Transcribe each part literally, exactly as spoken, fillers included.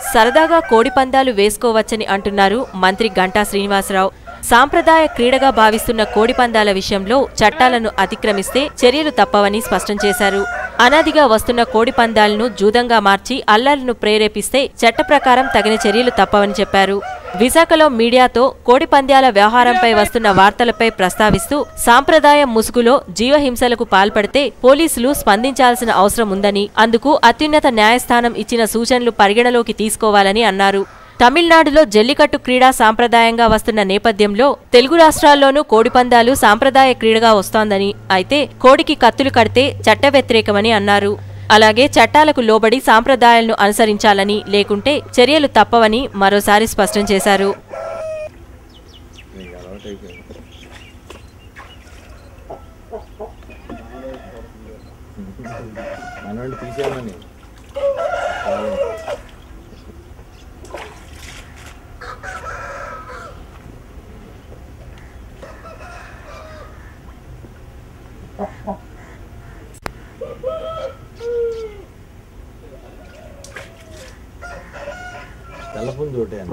సరదాగా కోడి పందాలు వేసుకోవచ్చని అంటున్నారు మంత్రి గంటా శ్రీనివాసరావు. సాంప్రదాయ క్రీడగా భావిస్తున్న కోడి పందాల విషయంలో చట్టాలను అతిక్రమిస్తే చర్యలు తప్పవని స్పష్టం చేశారు. అనాదిగా వస్తున్న కోడి పందాలను జూదంగా మార్చి అల్లర్లను ప్రేరేపిస్తే చట్ట ప్రకారం తగిన చర్యలు తప్పవని చెప్పారు. విశాఖలో మీడియాతో కోడి పందాల వ్యవహారంపై వస్తున్న వార్తలపై ప్రస్తావిస్తూ సాంప్రదాయ ముసుగులో జీవహింసలకు పాల్పడితే పోలీసులు స్పందించాల్సిన అవసరం ఉందని, అందుకు అత్యున్నత న్యాయస్థానం ఇచ్చిన సూచనలు పరిగణలోకి తీసుకోవాలని అన్నారు. తమిళనాడులో జల్లికట్టు క్రీడా సాంప్రదాయంగా వస్తున్న నేపథ్యంలో తెలుగు రాష్ట్రాల్లోనూ కోడిపందాలు సాంప్రదాయ క్రీడగా వస్తోందని, అయితే కోడికి కత్తులు కడితే చట్ట వ్యతిరేకమని అన్నారు. అలాగే చట్టాలకు లోబడి సాంప్రదాయాలను అనుసరించాలని, లేకుంటే చర్యలు తప్పవని మరోసారి స్పష్టం చేశారు. తెల్లపుంజు ఒకటే అన్న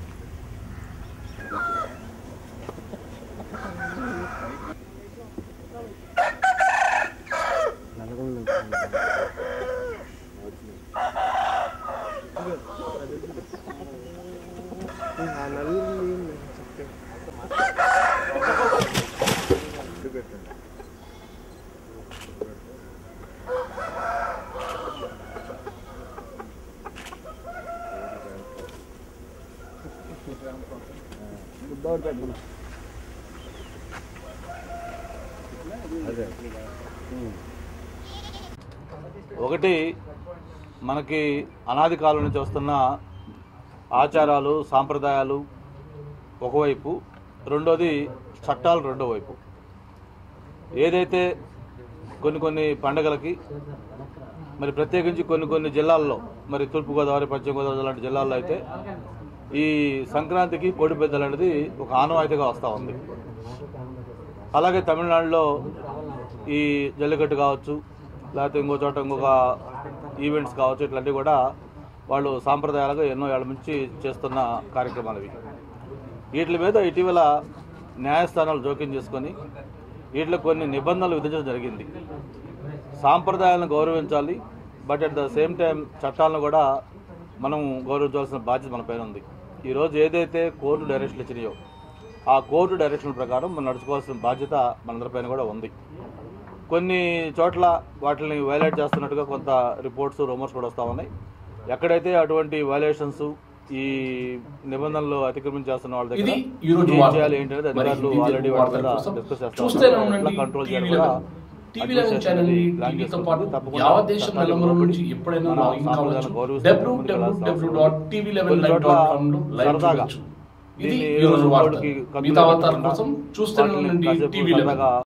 ఒకటి మనకి అనాది కాలం నుంచి వస్తున్న ఆచారాలు సాంప్రదాయాలు ఒకవైపు, రెండోది చట్టాలు రెండో వైపు. ఏదైతే కొన్ని కొన్ని పండుగలకి మరి ప్రత్యేకించి కొన్ని కొన్ని జిల్లాల్లో, మరి తూర్పుగోదావరి పశ్చిమ గోదావరి లాంటి జిల్లాల్లో అయితే ఈ సంక్రాంతికి కోడి పెద్దలు అనేది ఒక ఆనవాయితీగా వస్తూ ఉంది. అలాగే తమిళనాడులో ఈ జల్లికట్టు కావచ్చు, లేకపోతే ఇంకో చోట ఇంకొక ఈవెంట్స్ కావచ్చు, ఇట్లాంటివి కూడా వాళ్ళు సాంప్రదాయాలుగా ఎన్నో ఏళ్ల నుంచి చేస్తున్న కార్యక్రమాలు ఇవి. వీటి మీద ఇటీవల న్యాయస్థానాలు జోక్యం చేసుకొని వీటిలో కొన్ని నిబంధనలు విధించడం జరిగింది. సాంప్రదాయాలను గౌరవించాలి, but at the same time చట్టాలను కూడా మనం గౌరవించాల్సిన బాధ్యత మన పైన ఉంది. ఈరోజు ఏదైతే కోర్టు డైరెక్షన్లు ఇచ్చినాయో ఆ కోర్టు డైరెక్షన్ల ప్రకారం మనం నడుచుకోవాల్సిన బాధ్యత మనందరిపైన కూడా ఉంది. కొన్ని చోట్ల వాటిని వైలేట్ చేస్తున్నట్టుగా కొంత రిపోర్ట్స్ రూమర్స్ కూడా వస్తూ ఉన్నాయి. ఎక్కడైతే అటువంటి వైలేషన్స్ ఈ నిబంధనలు అతిక్రమించేస్తున్న వాళ్ళ దగ్గర ఏం చేయాలి ఏంటి అనేది అధికారులు ఆల్రెడీ వాటి మీద డిస్కస్ చేస్తారు. కంట్రోల్ చేయాలి కూడా టీవీ లెవెన్ ఛానల్ ని టీవీతో పాటు యావత్ దేశం నలుమూలల నుంచి ఎప్పుడైనా లాగిన్ కావచ్చు. W W W dot TV eleven dot com లో లైవ్ చూడొచ్చు. ఇది ఈ రోజు వార్త. మిగతా వార్తల కోసం చూస్తూనే ఉండండి టీవీ లెవెన్.